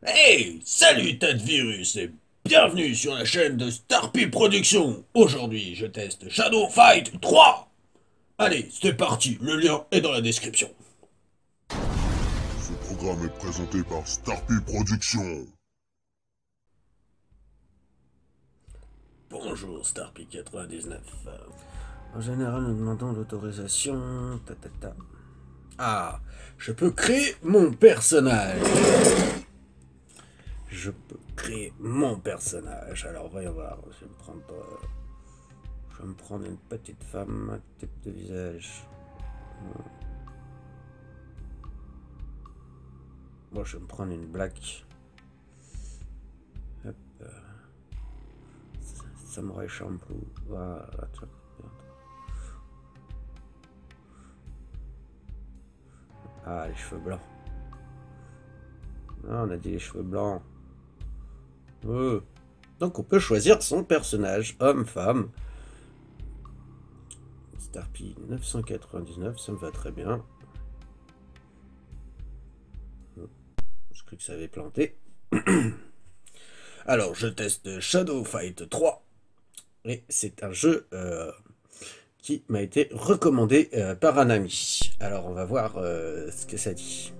Hey, salut tas de virus et bienvenue sur la chaîne de Starpy Productions. Aujourd'hui, je teste Shadow Fight 3. Allez, c'est parti, le lien est dans la description. Ce programme est présenté par Starpy Productions. Bonjour Starpy 99. En général, nous demandons l'autorisation. Ah, je peux créer mon personnage. Je peux créer mon personnage. Alors, voyons voir. Je vais me prendre une petite femme, un type de visage. Moi, je vais me prendre une black. Hop. Samouraï shampoo. Voilà. Ah, les cheveux blancs. Ah, on a dit les cheveux blancs. Donc, on peut choisir son personnage, homme, femme. Starpy 999, ça me va très bien. Je crois que ça avait planté. Alors, je teste Shadow Fight 3. Et c'est un jeu qui m'a été recommandé par un ami. Alors, on va voir ce que ça dit.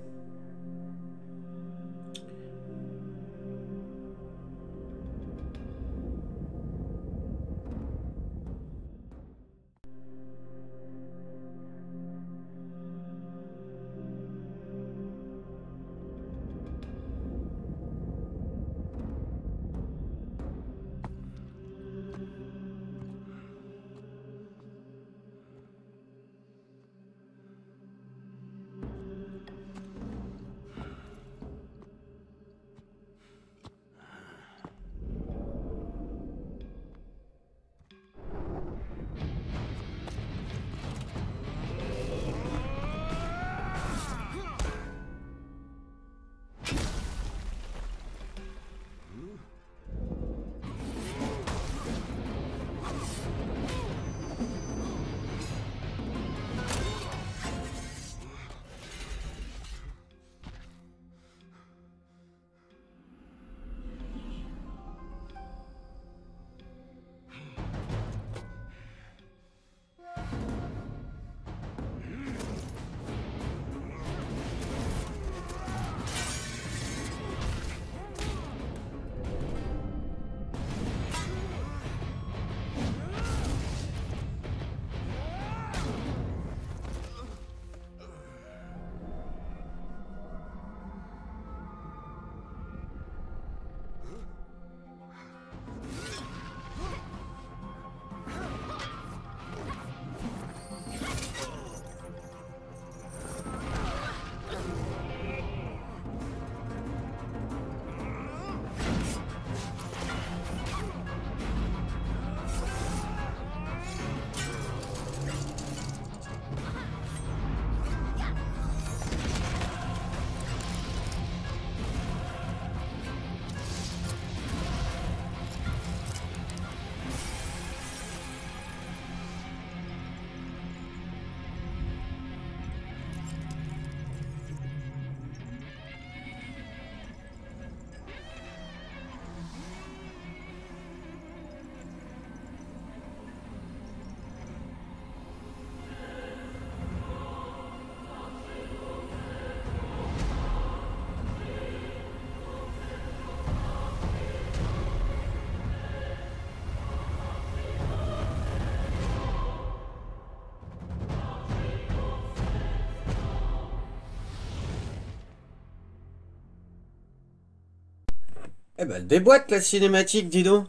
Eh ben, déboîte la cinématique, dis donc.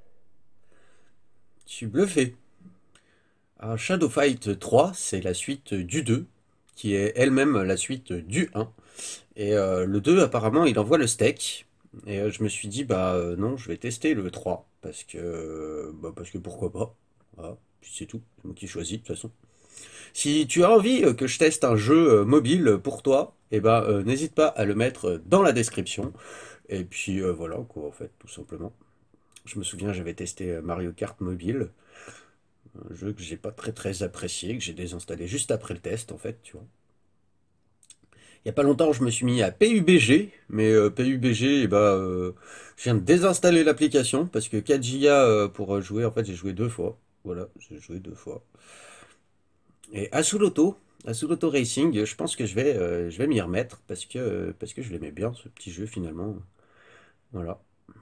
Je suis bluffé. Alors, Shadow Fight 3, c'est la suite du 2, qui est elle-même la suite du 1. Et le 2, apparemment, il envoie le steak. Et je me suis dit, bah non, je vais tester le 3, parce que pourquoi pas. Voilà, puis c'est tout, c'est moi qui choisis de toute façon. Si tu as envie que je teste un jeu mobile pour toi, eh ben, n'hésite pas à le mettre dans la description. Et puis voilà, quoi, en fait, tout simplement. Je me souviens, j'avais testé Mario Kart mobile, un jeu que j'ai pas très apprécié, que j'ai désinstallé juste après le test, en fait, tu vois. Il y a pas longtemps, je me suis mis à PUBG, mais PUBG, je viens de désinstaller l'application parce que 4 Go pour jouer, en fait, j'ai joué 2 fois. Voilà, j'ai joué 2 fois. Et Asuloto Racing, je pense que je vais m'y remettre parce que je l'aimais bien, ce petit jeu finalement. Voilà.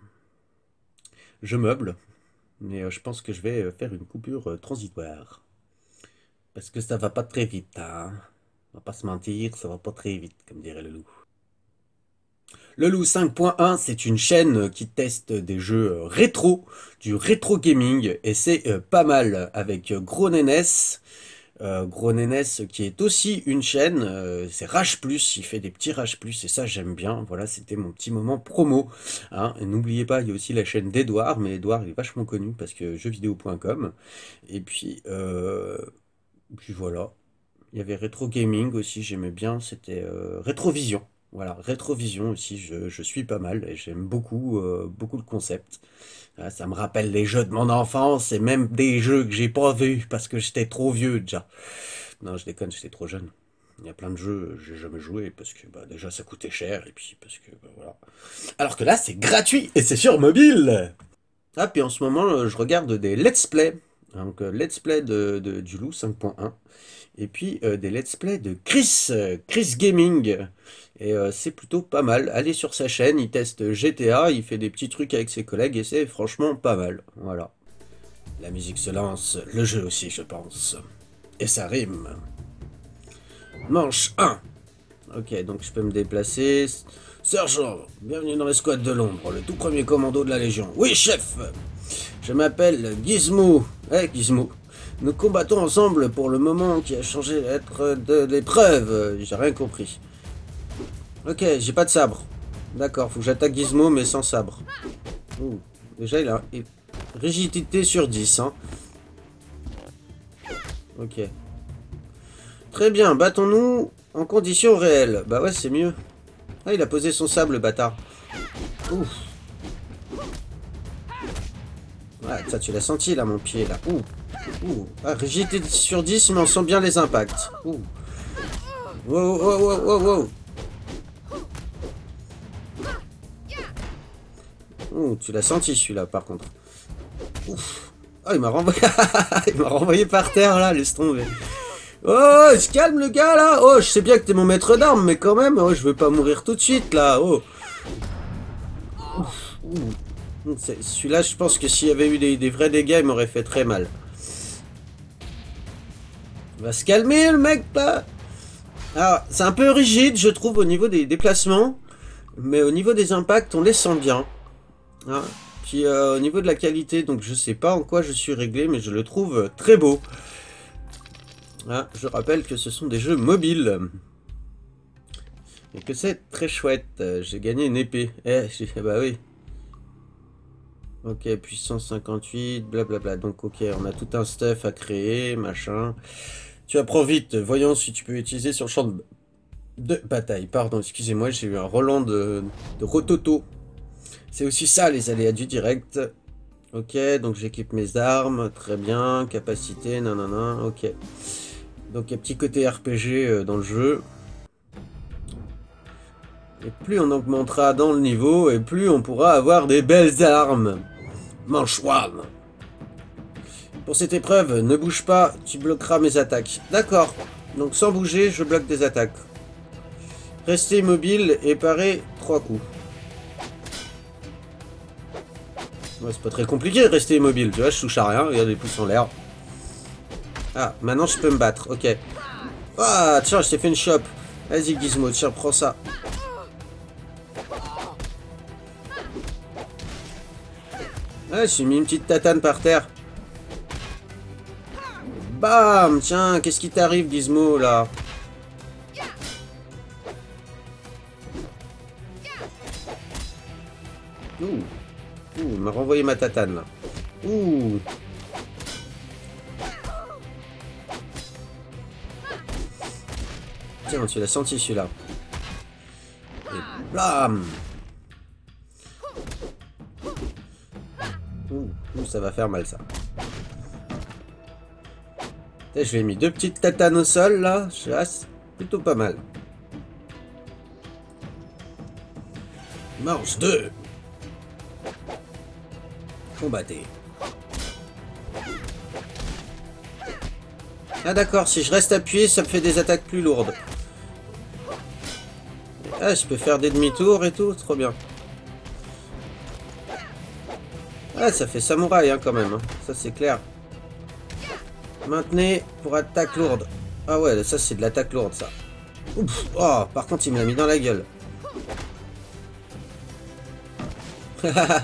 Je meuble, mais je pense que je vais faire une coupure transitoire. Parce que ça va pas très vite, hein. On va pas se mentir, ça va pas très vite, comme dirait le loup. Le Loup 5.1, c'est une chaîne qui teste des jeux rétro, du rétro gaming, et c'est pas mal avec Gros Nénès. Gros Nénès qui est aussi une chaîne, c'est Rage Plus, il fait des petits Rage Plus, et ça j'aime bien. Voilà, c'était mon petit moment promo. Hein. Et n'oubliez pas, il y a aussi la chaîne d'Edouard, mais Edouard il est vachement connu parce que jeuxvideo.com. Et puis voilà. Il y avait Retro Gaming aussi, j'aimais bien, c'était Rétrovision. Voilà, Rétrovision aussi, je suis pas mal et j'aime beaucoup, beaucoup le concept. Ah, ça me rappelle les jeux de mon enfance et même des jeux que j'ai pas vus parce que j'étais trop vieux déjà. Non, je déconne, j'étais trop jeune. Il y a plein de jeux, j'ai jamais joué parce que déjà ça coûtait cher et puis parce que voilà. Alors que là, c'est gratuit et c'est sur mobile. Ah, puis en ce moment, je regarde des let's play. Donc, let's play du Loup 5.1. Et puis des let's play de Chris Gaming. Et c'est plutôt pas mal. Allez sur sa chaîne, il teste GTA, il fait des petits trucs avec ses collègues et c'est franchement pas mal. Voilà. La musique se lance, le jeu aussi, je pense. Et ça rime. Manche 1. Ok, donc je peux me déplacer. Sergent, bienvenue dans l'escouade de l'ombre, le tout premier commando de la Légion. Oui, chef! Je m'appelle Gizmo. Gizmo. Nous combattons ensemble pour le moment qui a changé l'être de l'épreuve. J'ai rien compris. Ok, j'ai pas de sabre. D'accord, faut que j'attaque Gizmo mais sans sabre. Ouh, déjà il a rigidité sur 10. Hein. Ok. Très bien, battons-nous en conditions réelles. Bah ouais, c'est mieux. Ah, il a posé son sable, le bâtard. Ouf. Ouais, ça tu l'as senti là, mon pied là. Ouh. Ouh. Ah, rigidité sur 10, mais on sent bien les impacts. Ouh. Wow, wow, wow, wow, wow. Ouh, tu l'as senti celui-là par contre. Ouf. Oh, il m'a renvoyé... il m'a renvoyé par terre là, laisse tomber. Oh, il se calme le gars là. Oh, je sais bien que t'es mon maître d'armes, mais quand même, oh, je veux pas mourir tout de suite là. Oh. Celui-là, je pense que s'il y avait eu des vrais dégâts, il m'aurait fait très mal. Il va se calmer le mec là. Alors, c'est un peu rigide, je trouve, au niveau des déplacements. Mais au niveau des impacts, on les sent bien. Hein. Puis au niveau de la qualité, donc je sais pas en quoi je suis réglé, mais je le trouve très beau. Hein, je rappelle que ce sont des jeux mobiles. Et que c'est très chouette. J'ai gagné une épée. Bah oui. Ok, puissance 58, blablabla. Donc ok, on a tout un stuff à créer, machin. Tu apprends vite. Voyons si tu peux utiliser sur le champ de bataille. Pardon, excusez-moi, j'ai eu un Roland de Rototo. C'est aussi ça, les aléas du direct. Ok, donc j'équipe mes armes. Très bien. Capacité, nanana. Ok. Donc il y a petit côté RPG dans le jeu. Et plus on augmentera dans le niveau, et plus on pourra avoir des belles armes. Manche 1. Pour cette épreuve, ne bouge pas, tu bloqueras mes attaques. D'accord. Donc sans bouger, je bloque des attaques. Restez immobile et parez 3 coups. Ouais, c'est pas très compliqué de rester immobile, tu vois, je touche à rien, regarde les pouces en l'air. Ah, maintenant je peux me battre, ok. Ah, tiens, je t'ai fait une chope. Vas-y Gizmo, tiens, prends ça. Ah, j'ai mis une petite tatane par terre. Bam, tiens, qu'est-ce qui t'arrive Gizmo, là? Ouh. Ouh, il m'a renvoyé ma tatane, là. Ouh. Tiens, tu l'as senti, celui-là. Et blam. Ouh, ça va faire mal, ça. Je lui ai mis 2 petites tatanes au sol, là. C'est plutôt pas mal. Manche 2. Combattez. Ah d'accord, si je reste appuyé, ça me fait des attaques plus lourdes. Ah, je peux faire des demi-tours et tout, trop bien. Ah, ça fait samouraï hein, quand même, hein. Ça c'est clair. Maintenez pour attaque lourde. Ah ouais, ça c'est de l'attaque lourde ça. Ouf. Oh, par contre il me l'a mis dans la gueule. Ah,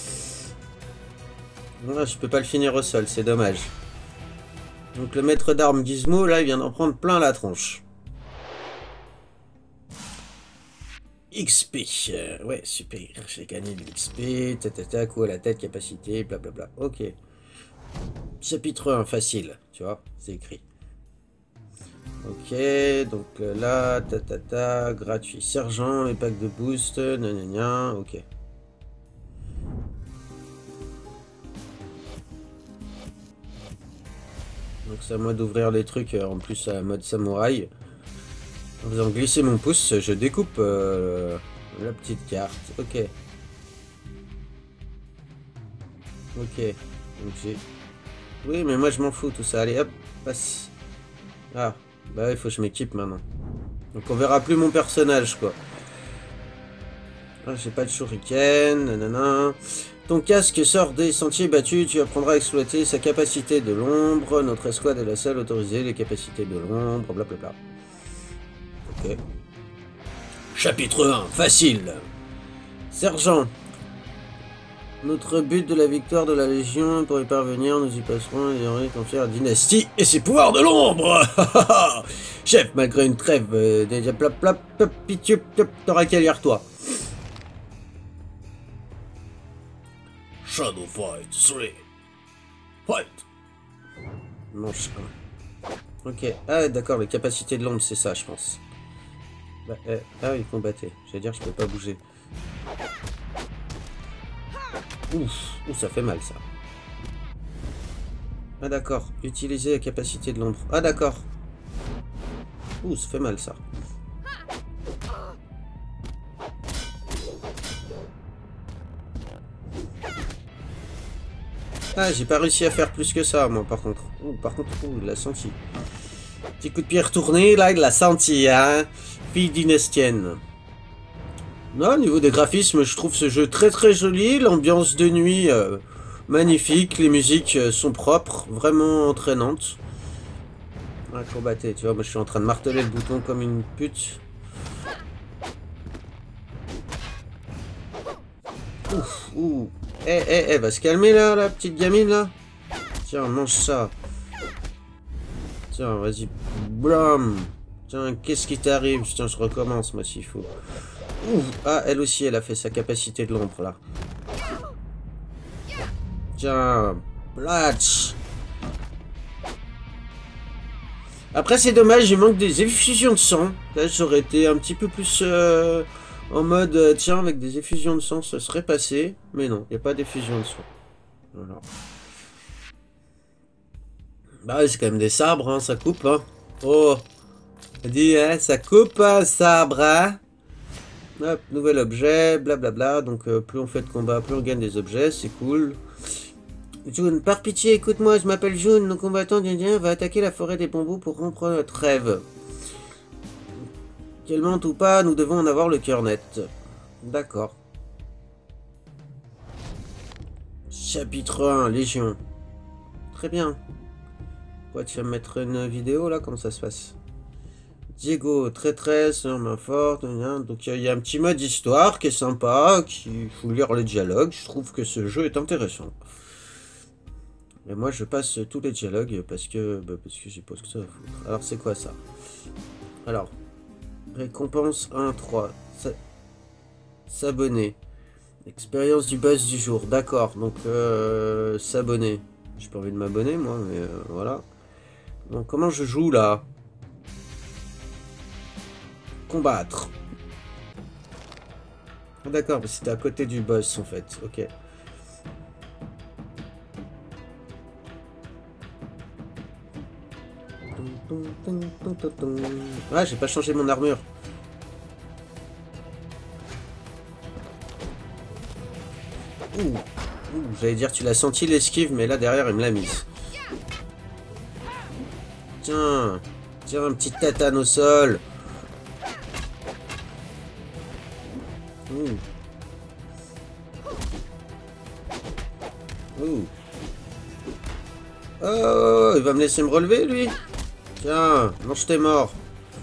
je peux pas le finir au sol, c'est dommage. Donc le maître d'armes Gizmo, là, il vient d'en prendre plein la tronche. XP. Ouais, super. J'ai gagné de l'XP. Tatata, coup à la tête, capacité, blablabla. Ok. Chapitre 1, facile. Tu vois, c'est écrit. Ok, donc là, tatata, gratuit. Sergent, les packs de boost, nanana, ok. Donc c'est à moi d'ouvrir les trucs en plus à mode samouraï. En faisant glisser mon pouce, je découpe la petite carte. Ok. Ok. Donc j'ai... Oui, mais moi je m'en fous tout ça. Allez, hop, passe. Ah, bah il faut que je m'équipe maintenant. Donc on verra plus mon personnage, quoi. Ah, j'ai pas de shuriken, nanana. Ton casque sort des sentiers battus, tu apprendras à exploiter sa capacité de l'ombre. Notre escouade est la seule autorisée, les capacités de l'ombre, blablabla. Ok. Chapitre 1, facile. Sergent. Notre but de la victoire de la Légion, pour y parvenir, nous y passerons et on confier à Dynastie et ses pouvoirs de l'ombre. Chef, malgré une trêve, déjà plap plap, t'auras qu'à lire toi. Shadow Fight 3. Fight. Manche 1. Ok. Ah d'accord, les capacités de l'ombre, c'est ça, je pense. Bah, ah, il combattait. J'allais dire, je peux pas bouger. Ouf, ça fait mal, ça. Ah d'accord, utiliser la capacité de l'ombre. Ah d'accord. Ouh, ça fait mal, ça. Ah, j'ai pas réussi à faire plus que ça, moi, par contre. Il l'a senti. Petit coup de pied retourné, là, il l'a senti, hein. Fille dynastienne. Non, au niveau des graphismes, je trouve ce jeu très très joli. L'ambiance de nuit, magnifique. Les musiques sont propres, vraiment entraînantes. Ah, combatté, tu vois, moi je suis en train de marteler le bouton comme une pute. Ouf, ouh. Va se calmer là, la petite gamine là. Tiens, mange ça. Tiens, vas-y. Blam. Tiens, qu'est-ce qui t'arrive? Tiens, je recommence, moi, s'il faut. Ouh. Ah, elle aussi, elle a fait sa capacité de l'ombre là. Tiens. Platch. Après, c'est dommage, il manque des effusions de sang. Là, j'aurais été un petit peu plus en mode, tiens, avec des effusions de sang, ça serait passé. Mais non, il n'y a pas d'effusion de sang. Voilà. Bah, ouais, c'est quand même des sabres, hein, ça coupe, hein. Oh, dis, hein, ça coupe un sabre, hein. Hop, nouvel objet, blablabla. Donc, plus on fait de combat, plus on gagne des objets, c'est cool. June, par pitié, écoute-moi, je m'appelle June, nos combattants indiens va attaquer la forêt des bambous pour rompre notre rêve. Qu'elle mente ou pas, nous devons en avoir le cœur net. D'accord. Chapitre 1, Légion. Très bien. Ouais, tu vas me mettre une vidéo là, comment ça se passe? Diego, traîtresse, main forte, donc il y a un petit mode histoire qui est sympa, il faut lire les dialogues, je trouve que ce jeu est intéressant. Et moi je passe tous les dialogues parce que j'ai pas ce que ça à foutre. Alors c'est quoi ça? Alors, récompense 1-3, s'abonner. Expérience du buzz du jour, d'accord, donc s'abonner. J'ai pas envie de m'abonner moi, mais voilà. Donc comment je joue là? Combattre. Ah, d'accord, c'était à côté du boss en fait, ok. Ah, j'ai pas changé mon armure. Ouh, j'allais dire tu l'as senti l'esquive, mais là derrière il me l'a mise. Tiens, tiens, un petit tatane au sol. Ouh. Ouh. Oh, il va me laisser me relever lui. Tiens, mange tes morts.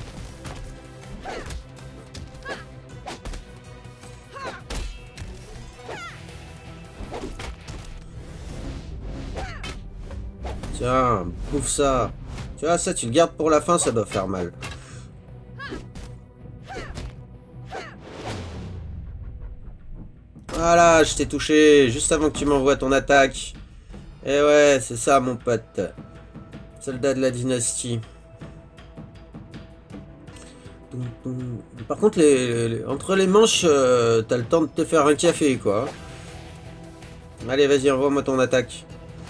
Tiens, bouffe ça. Tu vois, ça, tu le gardes pour la fin, ça doit faire mal. Voilà, je t'ai touché juste avant que tu m'envoies ton attaque. Et ouais, c'est ça, mon pote. Soldat de la dynastie. Par contre, entre les manches, t'as le temps de te faire un café, quoi. Allez, vas-y, envoie-moi ton attaque.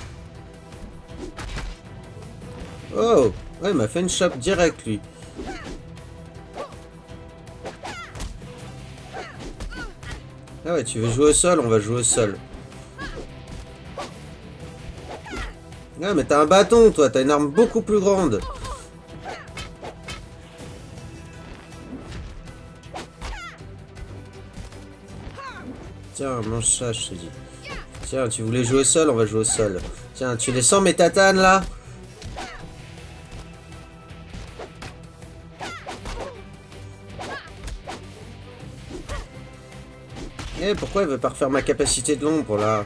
Oh, ouais, il m'a fait une chope direct, lui. Ah ouais, tu veux jouer au sol? On va jouer au sol. Ah, mais t'as un bâton, toi. T'as une arme beaucoup plus grande. Tiens, mange ça, je te dis. Tiens, tu voulais jouer au sol? On va jouer au sol. Tiens, tu les sens, mes tatanes, là? Eh, pourquoi il veut pas refaire ma capacité de l'ombre, là?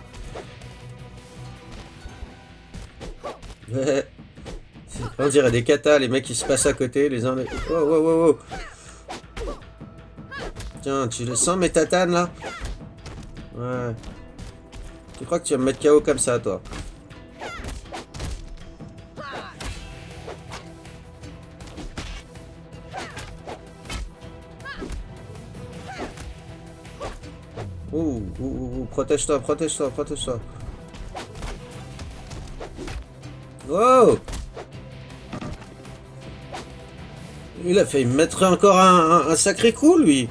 On dirait des katas, les mecs qui se passent à côté, les uns... Oh, oh, oh, oh. Tiens, tu le sens, mes tatanes, là? Ouais. Tu crois que tu vas me mettre KO comme ça, toi? Ouh, protège-toi, protège-toi, protège-toi. Wow! Il a failli me mettre encore un sacré coup, lui.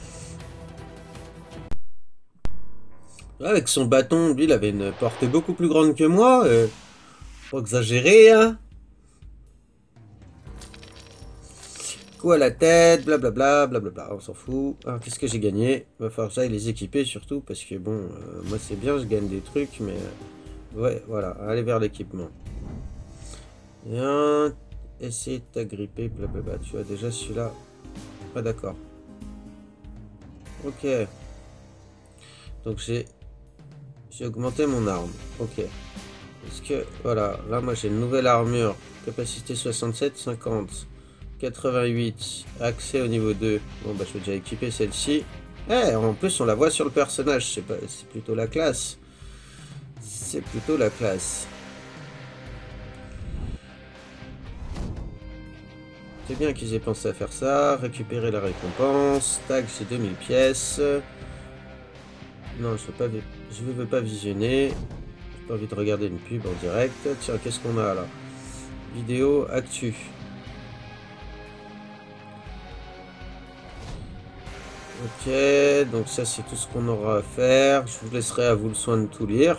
Avec son bâton, lui, il avait une portée beaucoup plus grande que moi. Faut exagérer, hein. Coup à la tête, blablabla, blablabla, on s'en fout. Alors, qu'est-ce que j'ai gagné? Va falloir que j'aille les équiper, surtout, parce que, bon, moi, c'est bien, je gagne des trucs, mais... ouais, voilà, allez vers l'équipement. Viens, essayer de t'agripper, blablabla. Tu vois, déjà, celui-là... pas d'accord. Ok. Donc, j'ai augmenté mon arme. Ok. Est-ce que... voilà, là, moi, j'ai une nouvelle armure. Capacité 67, 50... 88, accès au niveau 2. Bon bah je vais déjà équiper celle-ci. Eh, en plus on la voit sur le personnage, c'est pas, c'est plutôt la classe. C'est plutôt la classe. C'est bien qu'ils aient pensé à faire ça. Récupérer la récompense. Tag, c'est 2000 pièces. Non, je veux pas visionner. J'ai pas envie de regarder une pub en direct. Tiens, qu'est-ce qu'on a là? Vidéo, actu. Ok, donc ça c'est tout ce qu'on aura à faire. Je vous laisserai à vous le soin de tout lire.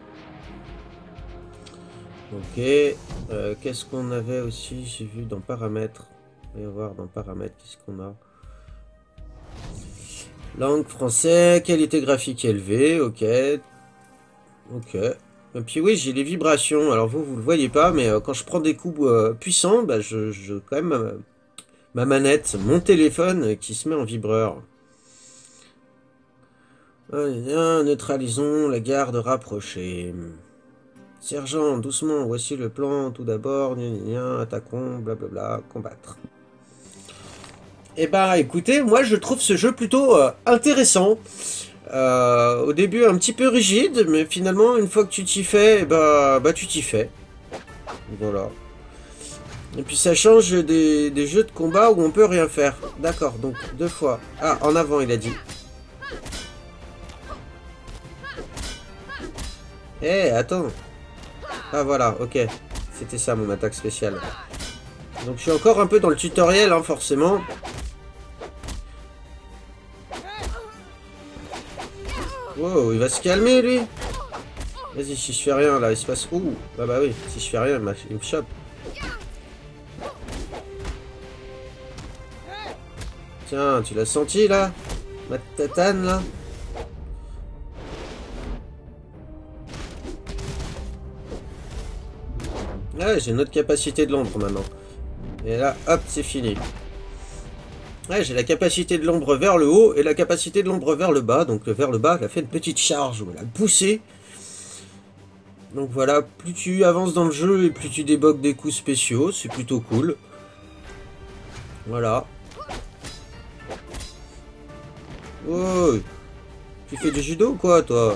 Ok, qu'est-ce qu'on avait aussi? J'ai vu dans paramètres. On va voir dans paramètres qu'est-ce qu'on a. Langue français, qualité graphique élevée, ok. Ok. Et puis oui, j'ai les vibrations. Alors vous le voyez pas, mais quand je prends des coups puissants, bah, je quand même ma manette, mon téléphone qui se met en vibreur. Neutralisons la garde rapprochée. Sergent, doucement, voici le plan. Tout d'abord, attaquons, blablabla, combattre. Eh ben, écoutez, moi je trouve ce jeu plutôt intéressant. Au début un petit peu rigide, mais finalement, une fois que tu t'y fais, bah tu t'y fais. Voilà. Et puis ça change des jeux de combat où on peut rien faire. D'accord, donc 2 fois. Ah, en avant, il a dit. Eh, attends. Ah voilà, ok. C'était ça mon attaque spéciale. Donc je suis encore un peu dans le tutoriel, hein, forcément. Wow, il va se calmer, lui. Vas-y, si je fais rien, là, il se passe... Ouh, bah oui, si je fais rien, il me chope. Tiens, tu l'as senti, là? Ma tatane, là? Ouais, j'ai une autre capacité de l'ombre, maintenant. Et là, hop, c'est fini. Ouais, j'ai la capacité de l'ombre vers le haut et la capacité de l'ombre vers le bas. Donc vers le bas, elle a fait une petite charge où elle a poussé. Donc voilà, plus tu avances dans le jeu et plus tu débloques des coups spéciaux, c'est plutôt cool. Voilà. Oh, tu fais du judo ou quoi, toi?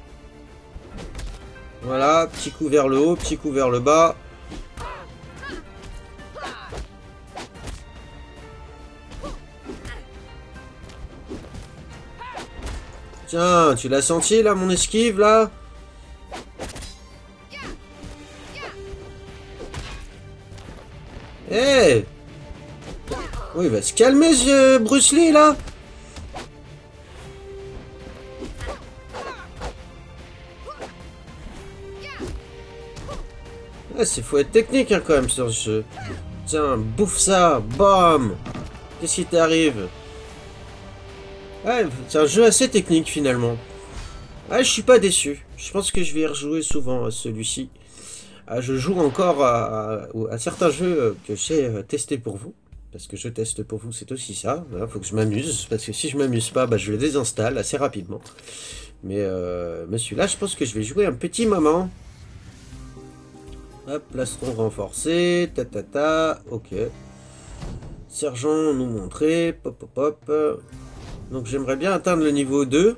Voilà, petit coup vers le haut, petit coup vers le bas. Tiens, tu l'as senti là, mon esquive là? Eh hey. Oui, il va se calmer ce Bruce Lee là. Ah, faut être technique hein, quand même sur ce jeu. Tiens, bouffe ça, bam. Qu'est-ce qui t'arrive? Ouais, c'est un jeu assez technique finalement. Ah, je suis pas déçu. Je pense que je vais y rejouer souvent à celui-ci. Ah, je joue encore à certains jeux que j'ai testés pour vous. Parce que je teste pour vous, c'est aussi ça. Il faut que je m'amuse. Parce que si je m'amuse pas, bah, je le désinstalle assez rapidement. Mais celui-là, je pense que je vais jouer un petit moment. Hop, plastron renforcé. Ok. Sergent nous montrer. Pop, pop, pop. Donc j'aimerais bien atteindre le niveau 2.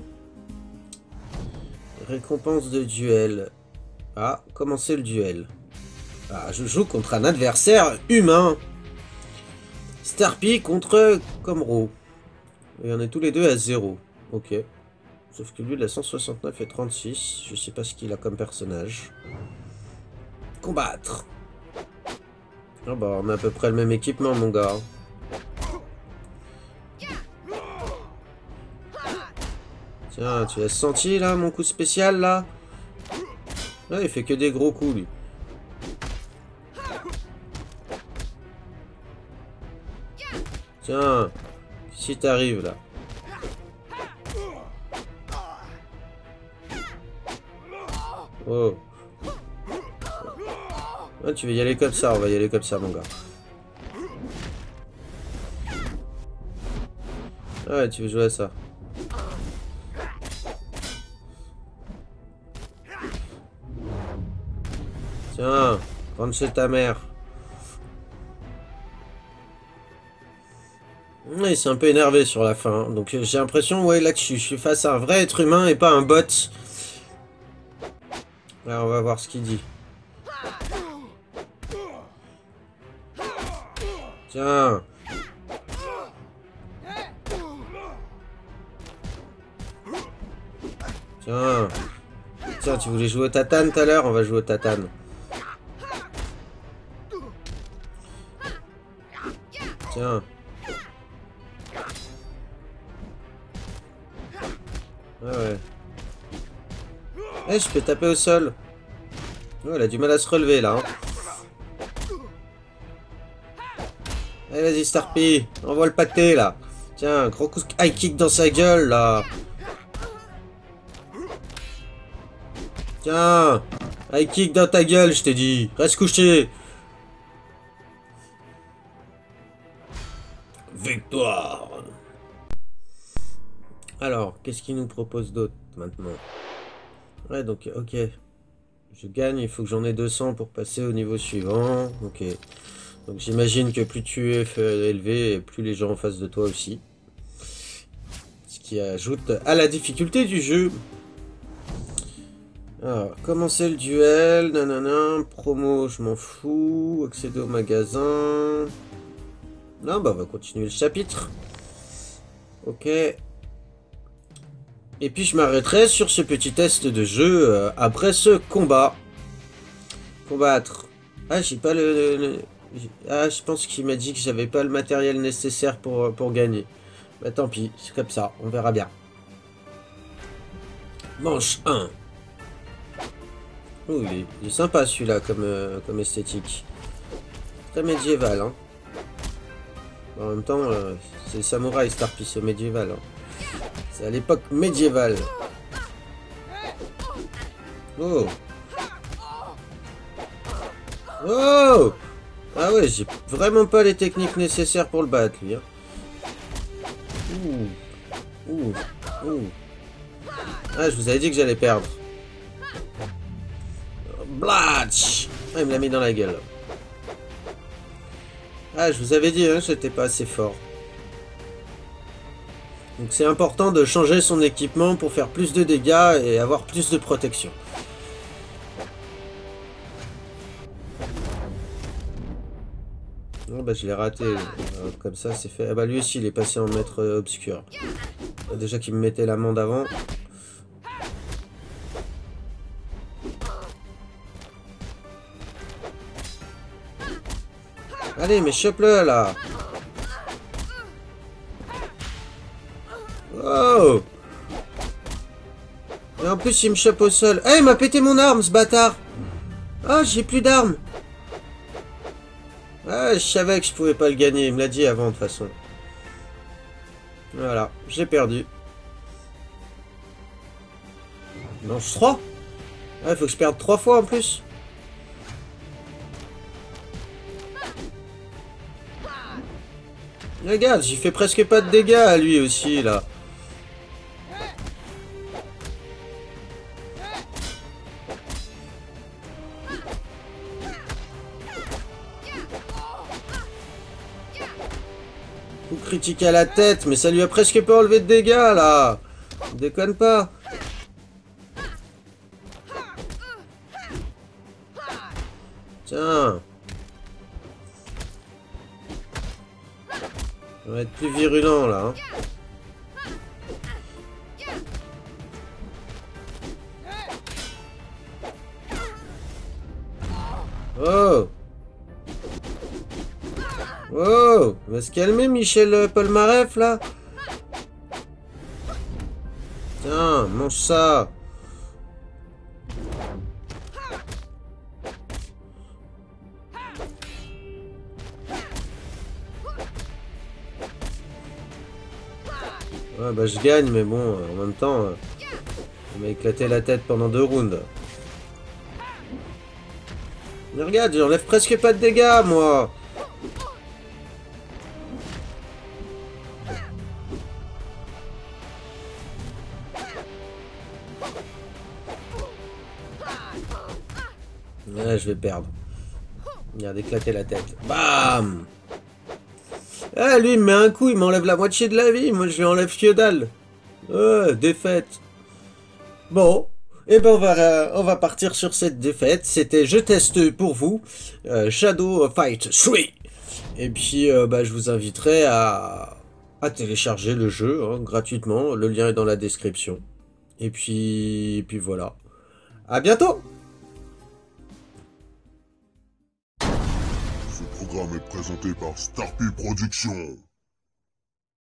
Récompense de duel. Ah, commencer le duel. Ah, je joue contre un adversaire humain. Starpy contre Comro. Et on est tous les deux à 0. Ok. Sauf que lui, il a 169 et 36. Je sais pas ce qu'il a comme personnage. Combattre. Ah bah, on a à peu près le même équipement, mon gars. Tiens, tu l'as senti, là, mon coup spécial, là? Ouais, il fait que des gros coups, lui. Tiens, si t'arrives, là. Oh. Ah, tu veux y aller comme ça, on va y aller comme ça, mon gars. Ah ouais, tu veux jouer à ça. Tiens, rentre chez ta mère. Il s'est un peu énervé sur la fin. Donc j'ai l'impression ouais, là que je suis face à un vrai être humain et pas un bot. Alors on va voir ce qu'il dit. Tiens. Tiens. Tiens, tu voulais jouer au tatane tout à l'heure? On va jouer au tatane. Tiens. Ah ouais. Eh, je peux taper au sol. Oh, elle a du mal à se relever là. Hein. Allez, vas-y, Starpy. Envoie le pâté là. Tiens, gros coup de high kick dans sa gueule là. Tiens. High kick dans ta gueule, je t'ai dit. Reste couché. Victoire. Alors, qu'est-ce qu'il nous propose d'autre maintenant? Ouais, donc, ok. Je gagne, il faut que j'en ai 200 pour passer au niveau suivant. Ok. Donc j'imagine que plus tu es élevé, plus les gens en face de toi aussi. Ce qui ajoute à la difficulté du jeu. Alors, commencer le duel, nanana, promo, je m'en fous. Accéder au magasin. Non, bah on va continuer le chapitre. Ok. Et puis je m'arrêterai sur ce petit test de jeu après ce combat. Combattre. Ah, j'ai pas Ah, je pense qu'il m'a dit que j'avais pas le matériel nécessaire pour gagner. Bah tant pis, c'est comme ça, on verra bien. Manche 1. Oh, il est sympa celui-là comme esthétique. Très médiéval, hein. En même temps, c'est le samouraï Starpy, c'est médiéval. Hein. C'est à l'époque médiévale. Oh. Oh. Ah ouais, j'ai vraiment pas les techniques nécessaires pour le battre, lui. Hein. Ouh. Ah, je vous avais dit que j'allais perdre. Blatch. Ah, il me l'a mis dans la gueule. Ah, je vous avais dit, hein, j'étais pas assez fort. Donc c'est important de changer son équipement pour faire plus de dégâts et avoir plus de protection. Oh bah je l'ai raté, comme ça c'est fait. Ah bah lui aussi il est passé en maître obscur. Déjà qu'il me mettait l'amende avant. Allez mais chope-le là. Oh. Et en plus il me chope au sol. Eh il m'a pété mon arme ce bâtard. Ah j'ai plus d'armes. Ah, je savais que je pouvais pas le gagner, il me l'a dit avant de toute façon. Voilà, j'ai perdu. Manche 3. Ouais, faut que je perde 3 fois en plus. Regarde, j'ai fait presque pas de dégâts à lui aussi, là. Coup critique à la tête, mais ça lui a presque pas enlevé de dégâts, là. Déconne pas. Tiens. On va être plus virulent, là. Hein. Oh. Oh, va se calmer Michel Polnareff là. Tiens, mange ça. Ouais bah je gagne mais bon, en même temps, on m'a éclaté la tête pendant 2 rounds. Mais regarde, j'enlève presque pas de dégâts moi. Ouais, je vais perdre. Il a éclaté la tête. Bam! Ah, lui, il me met un coup, il m'enlève la moitié de la vie. Moi, je lui enlève que dalle. Défaite. Bon. Eh ben, on va partir sur cette défaite. C'était Je teste pour vous. Shadow Fight 3. Et puis, bah, je vous inviterai à télécharger le jeu hein, gratuitement. Le lien est dans la description. Et puis voilà. À bientôt! Ce programme est présenté par Starpy Productions.